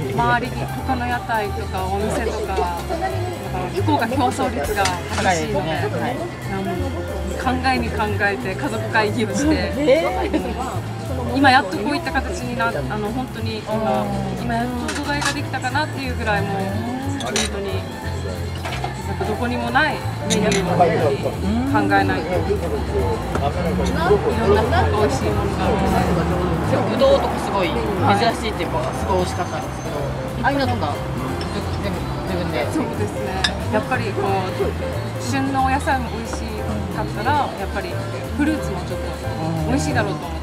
周りに他の屋台とかお店とか、福岡競争率が激しいので、考えに考えて家族会議をして、今やっとこういった形になって、本当に今やっと土台ができたかなっていうぐらい、もう本当になんかどこにもないメニューを考えないと、いろんな美味しいものがあるので、 ぶどうとかすごい珍しいっていうか、すごい美味しかったんですけど、ああいうのとか全部自分で。 そうですね。やっぱりこう旬のお野菜も美味しかったら、やっぱりフルーツもちょっと美味しいだろうと思って、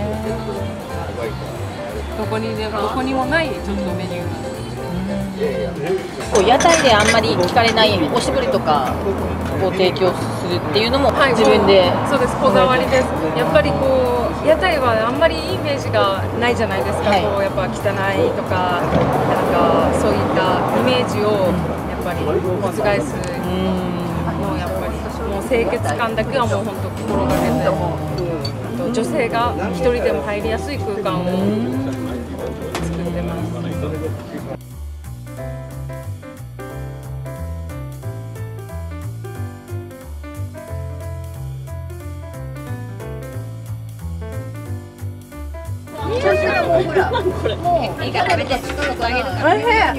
どこにもないちょっとメニュー。 こう屋台であんまり聞かれないおしぼりとかを提供するっていうのも自分で、 そうです、こだわりです。やっぱりこう屋台はあんまりいいイメージがないじゃないですか。こうやっぱ汚いとか、なんかそういったイメージをやっぱり覆すのを、やっぱりもう清潔感だけはもう本当心がけて、あと女性が一人でも入りやすい空間を作ってます。もうほら、もういいから食べて、あげるから。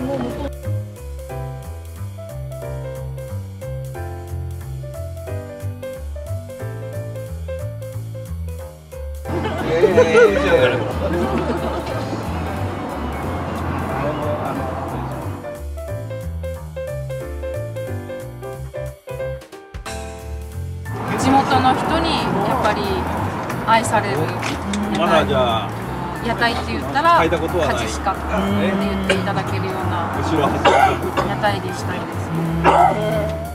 地元の人にやっぱり愛される屋台って言ったら葛飾って言っていただけるような屋台にしたいです。